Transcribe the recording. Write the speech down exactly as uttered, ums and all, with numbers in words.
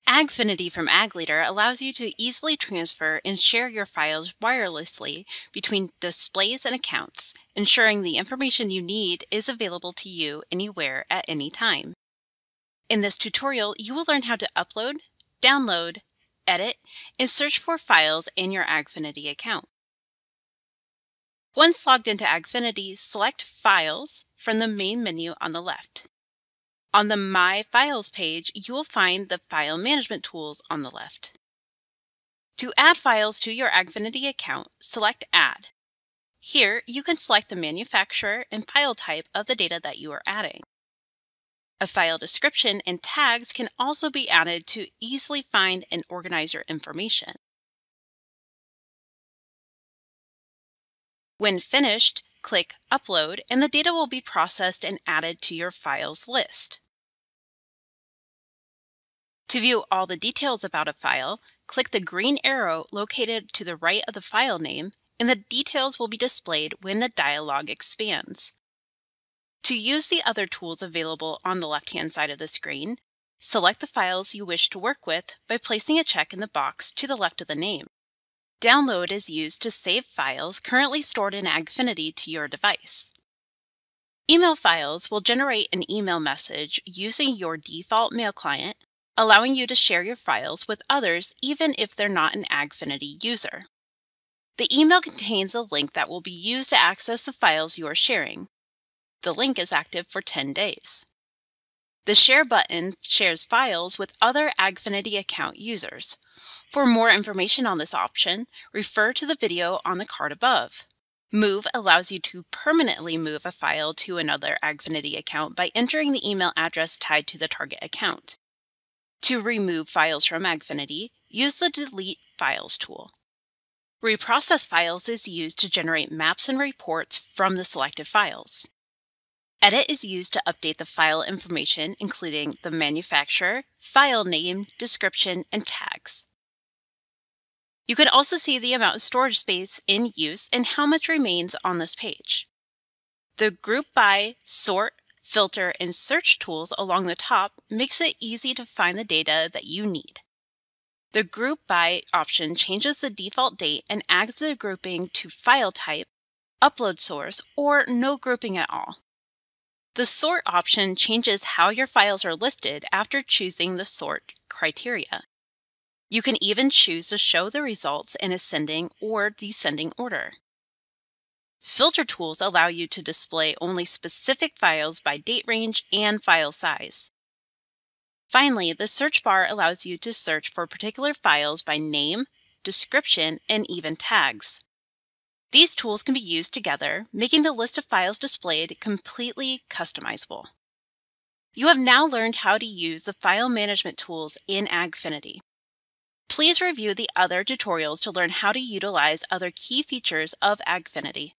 AgFiniti from AgLeader allows you to easily transfer and share your files wirelessly between displays and accounts, ensuring the information you need is available to you anywhere at any time. In this tutorial, you will learn how to upload, download, edit, and search for files in your AgFiniti account. Once logged into AgFiniti, select Files from the main menu on the left. On the My Files page, you will find the File Management tools on the left. To add files to your AgFiniti account, select Add. Here, you can select the manufacturer and file type of the data that you are adding. A file description and tags can also be added to easily find and organize your information. When finished, click Upload and the data will be processed and added to your files list. To view all the details about a file, click the green arrow located to the right of the file name, and the details will be displayed when the dialog expands. To use the other tools available on the left-hand side of the screen, select the files you wish to work with by placing a check in the box to the left of the name. Download is used to save files currently stored in AgFiniti to your device. Email files will generate an email message using your default mail client, allowing you to share your files with others even if they're not an AgFiniti user. The email contains a link that will be used to access the files you are sharing. The link is active for ten days. The Share button shares files with other AgFiniti account users. For more information on this option, refer to the video on the card above. Move allows you to permanently move a file to another AgFiniti account by entering the email address tied to the target account. To remove files from AgFiniti, use the Delete Files tool. Reprocess files is used to generate maps and reports from the selected files. Edit is used to update the file information, including the manufacturer, file name, description, and tags. You can also see the amount of storage space in use and how much remains on this page. The Group By, Sort, Filter, and Search tools along the top makes it easy to find the data that you need. The Group By option changes the default date and adds the grouping to file type, upload source, or no grouping at all. The Sort option changes how your files are listed after choosing the sort criteria. You can even choose to show the results in ascending or descending order. Filter tools allow you to display only specific files by date range and file size. Finally, the search bar allows you to search for particular files by name, description, and even tags. These tools can be used together, making the list of files displayed completely customizable. You have now learned how to use the file management tools in AgFiniti. Please review the other tutorials to learn how to utilize other key features of AgFiniti.